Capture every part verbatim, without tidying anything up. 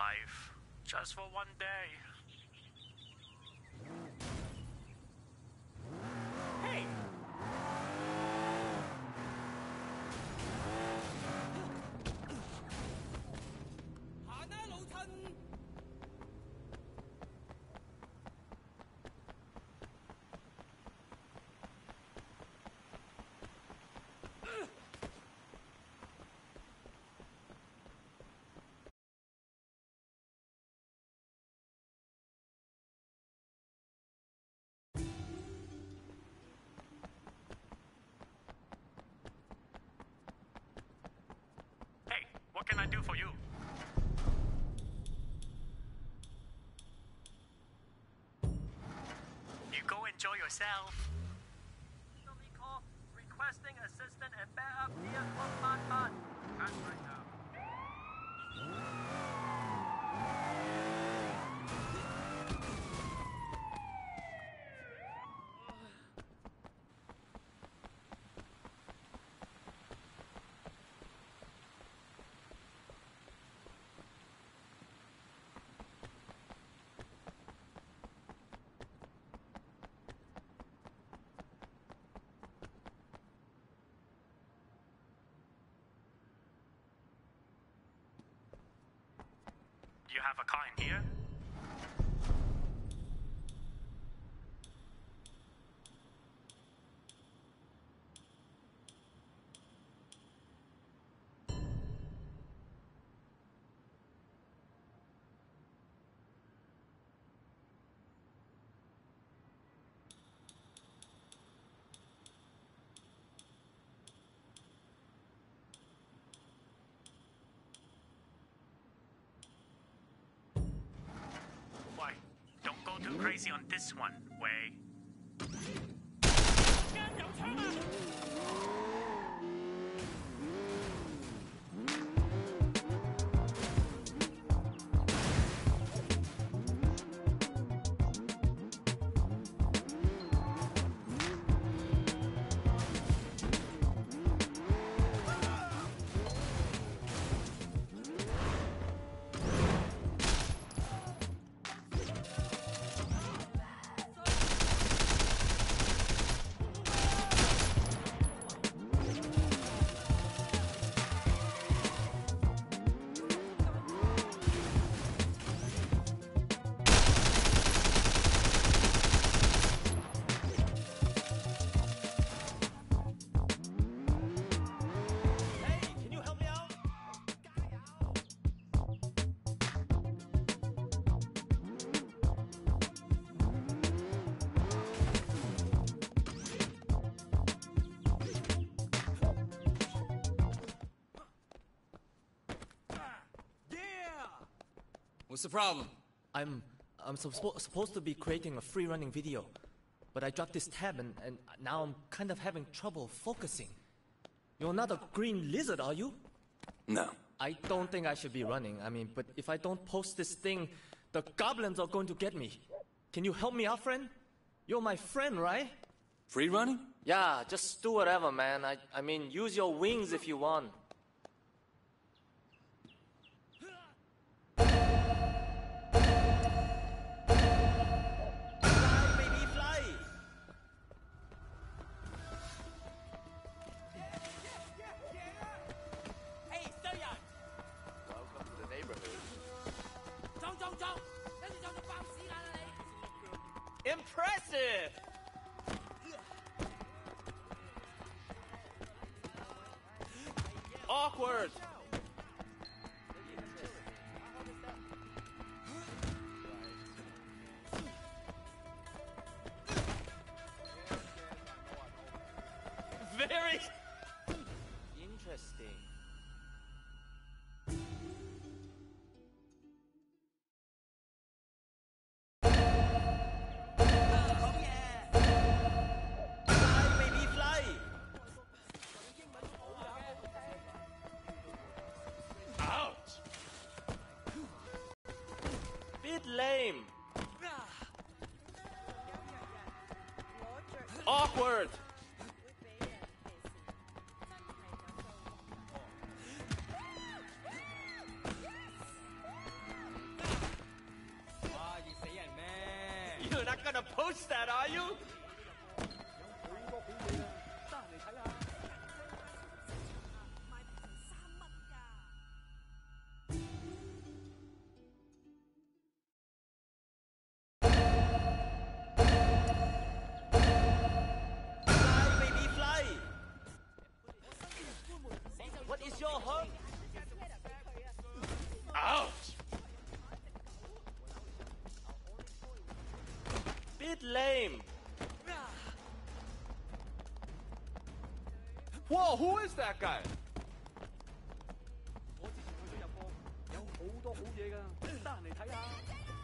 life. Just for one day. Hey! What can I do for you? You go enjoy yourself. Call requesting assistance and backup near Club Man Man. Can't right now. Do you have a car in here? Why? Don't go too crazy on this one, Wei. What's the problem? I'm I'm suppo supposed to be creating a free running video, but I dropped this tab and, and now I'm kind of having trouble focusing. You're not a green lizard, are you? No. I don't think I should be running. I mean, but if I don't post this thing, the goblins are going to get me. Can you help me out, friend? You're my friend, right? Free running? Yeah, just do whatever, man. I, I mean, use your wings if you want. Impressive! Awkward! Very interesting. Lame. Awkward. that, are you? ？Bit lame. Whoa, who is that guy? 我之前去咗入貨，有好多好嘢㗎，得閒嚟睇下。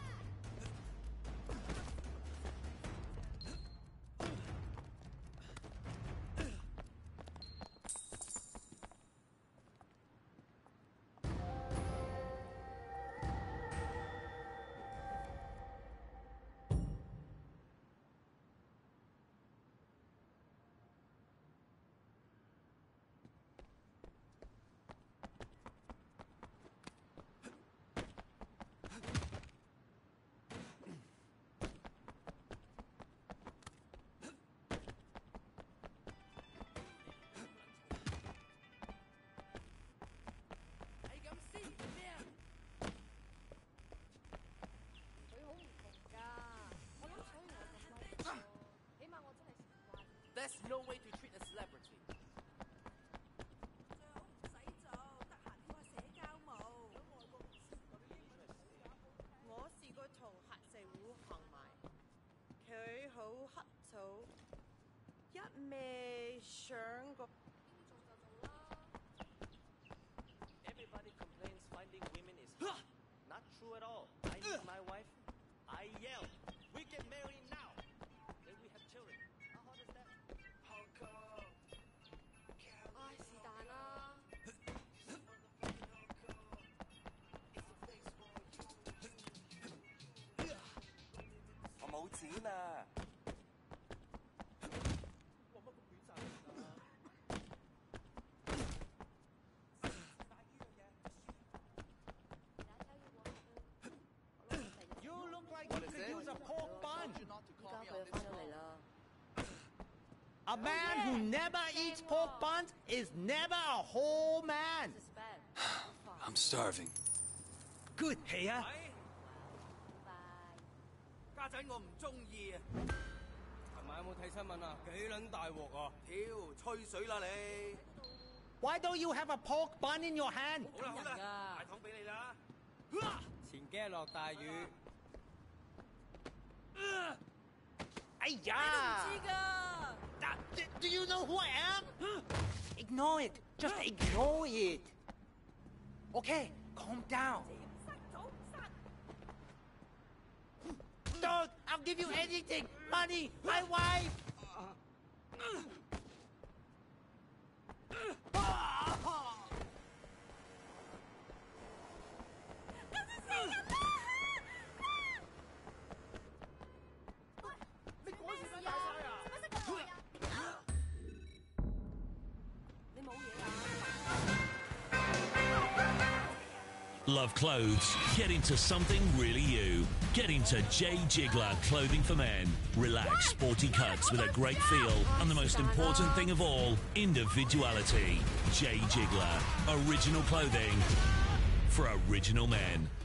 That's no way to treat a celebrity. 最好唔使做，得閒跳下社交舞。我試過同黑社會行埋，佢好黑草，一味上個。 Everybody complains finding women is hard. Not true at all. I meet my wife. I yell. We get married now. Then we have children. How hard is that? 唉，是但啦。 我冇錢啊！ You look like you could use a pork bun. 而家佢翻咗嚟啦。 A man who never eats pork buns is never a whole man. I'm starving. Good, 係啊。 家陣我唔中意啊！琴晚有冇睇新聞啊？幾撚大鑊啊！屌，吹水啦你！ Why don't you have a pork bun in your hand? 好啦好啦，大糖俾你啦！前幾日落大雨。 哎呀！ 知㗎。 Do, do you know who I am? Ignore it. Just ignore it. Okay, calm down. Dog, I'll give you anything. Money, my wife. Love clothes? Get into something really you. Get into J. Jigler Clothing for Men. Relaxed, sporty cuts with a great feel. And the most important thing of all, individuality. J. Jigler. Original clothing for original men.